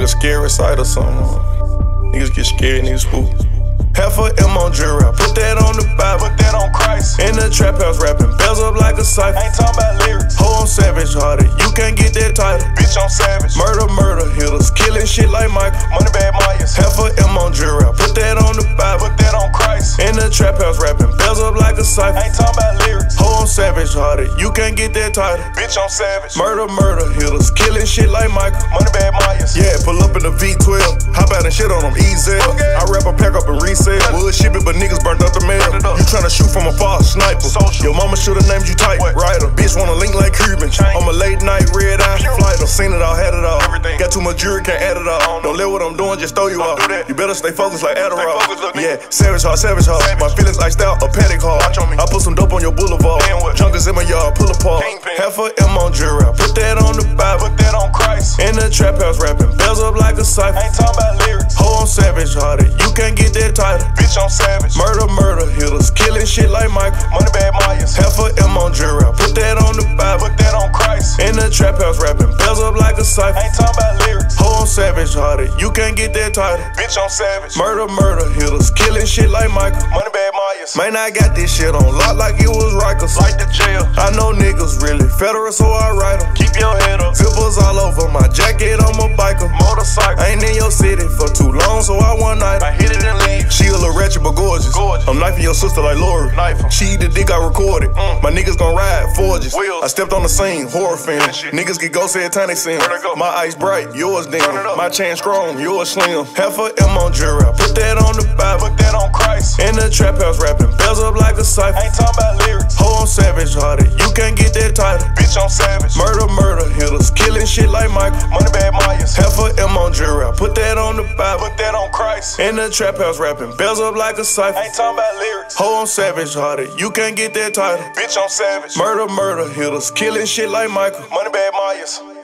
like a scary sight or something. Niggas get scared, niggas spook. Half a M on jury, I put that on the Bible, put that on Christ. In the trap house rapping, bells up like a cipher. Ain't talking about lyrics. Ho, I'm savage hearted, you can't get that title. Bitch, I'm savage. Murder, hitters, killing shit like Michael. Moneybag Myers. Half a M on jury, I put that on the Bible, put that on Christ. In the trap house rapping, bells up like a cipher. Ain't talking about lyrics. Ho, I'm savage hearted, you can't get that title. Bitch, I'm savage. Murder, hitters, killing shit like Michael. Moneybag Myers. Yeah, pull up in the V12, hop out and shit on them easy. Okay. I wrap a pack up and resell. Would ship it, but niggas burnt up the mail. You tryna shoot from a far sniper. Your mama shoulda named you type writer. Bitch wanna link like Cuban. I'm a late night red eye flighter. Seen it all, had it all. Got too much jury, can't add it all. Don't let what I'm doing just throw you off. You better stay focused like Adderall. Yeah, savage heart. My feelings iced out, a Paddock hard. I put some dope on your boulevard. Junkers in my yard, pull apart. Half a M on jury, I put that on the Bible, put that on Christ. In the trap house rapping, bells up like a cipher. Ain't talking about lyrics. Ho, I'm savage hearted, you can't get that title. Bitch, I'm savage. Murder, hitters, killing shit like Michael. Moneybag Myers. Half a M on jury, I put that on the Bible, put that on Christ. In the trap house rapping, bells up like a cipher. Ain't talking about lyrics. Ho, I'm savage hearted, you can't get that title. Bitch, I'm savage. Murder, hitters, killing shit like Michael. Moneybag Myers. Man, I got this shit on lock like it was Rikers. Like the jail. I know niggas really federal, so I write them. Keep your head up. Zippers all over my jacket, I'm a biker. Motorcycle. Ain't in your city for too long, so I one night I hit it and leave. She a little ratchet but gorgeous. I'm knifing your sister like Lori. She eat the dick I recorded. My niggas gon' ride forges. I stepped on the scene, horror film. Niggas get ghosts every time they see him. My ice bright, yours dim. My chain strong, yours slim. Half a M on jury, I put that on the Bible, put that on Christ. In the trap house rapping, bells up like a cipher. Ain't talking about lyrics. Ho, I'm savage hearted, you can't get that title. Bitch, I'm savage. Murder, hitters, killing shit like Michael. Moneybag Myers. Half a M on jury, I put that on the Bible, put that on Christ. In the trap house rapping, bells up like a cipher. Ain't talking about lyrics. Ho, I'm savage hearted, you can't get that title. Bitch, I'm savage. Murder, hitters, killing shit like Michael. Moneybag Myers.